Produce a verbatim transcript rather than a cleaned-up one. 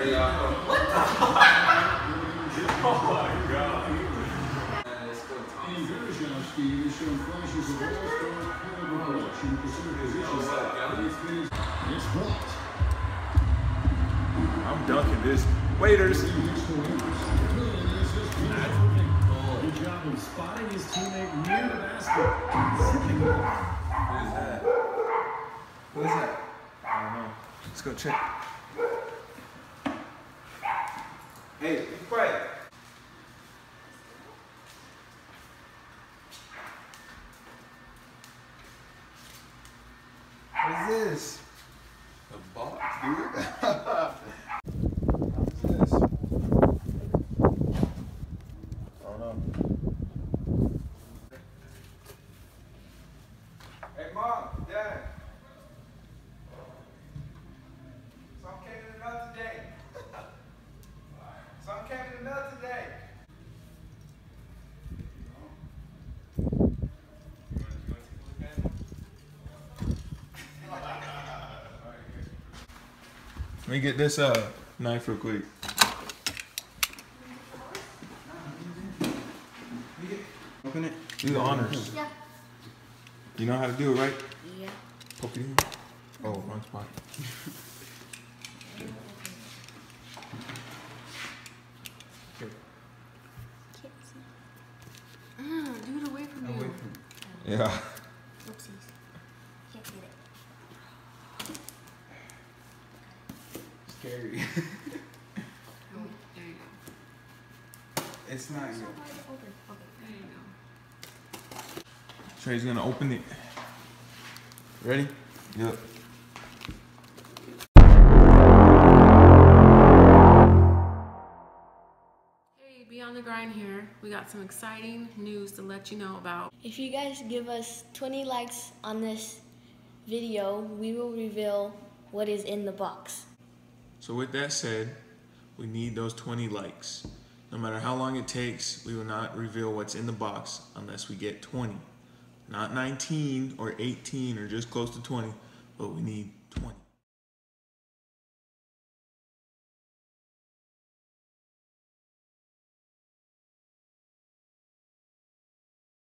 What the fuck? Oh my god. I'm dunking this. Waiters. Good job of spotting his teammate near the basket. Zipping it. What is that? What is that? I don't know. Let's go check. Hey, be quiet. What is this? A box, dude? What is this? I don't know. Hey, Mom, Dad. Some came in the mail today. Some came in the mail today. Let me get this uh knife real quick. Open it. Do the honors. Yeah. You know how to do it, right? Yeah. Poke it in. Oh, wrong spot. Mm, do it away from you. Yeah. Oopsies. Can't get it. Scary. Oh, there you go. It's not So good. hard to open. Okay, there you go. Trey's gonna open it. Ready? Yep. Hey, Beyond the Grind here. We got some exciting news to let you know about. If you guys give us twenty likes on this video, we will reveal what is in the box. So with that said, we need those twenty likes. No matter how long it takes, we will not reveal what's in the box unless we get twenty. Not nineteen or eighteen or just close to twenty, but we need twenty.